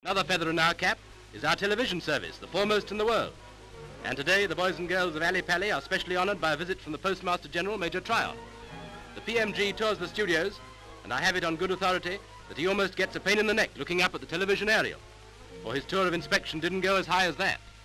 Another feather in our cap is our television service, the foremost in the world. And today, the boys and girls of Alexandra Palace are specially honored by a visit from the Postmaster General Major Tryon. The PMG tours the studios, and I have it on good authority that he almost gets a pain in the neck looking up at the television aerial, for his tour of inspection didn't go as high as that.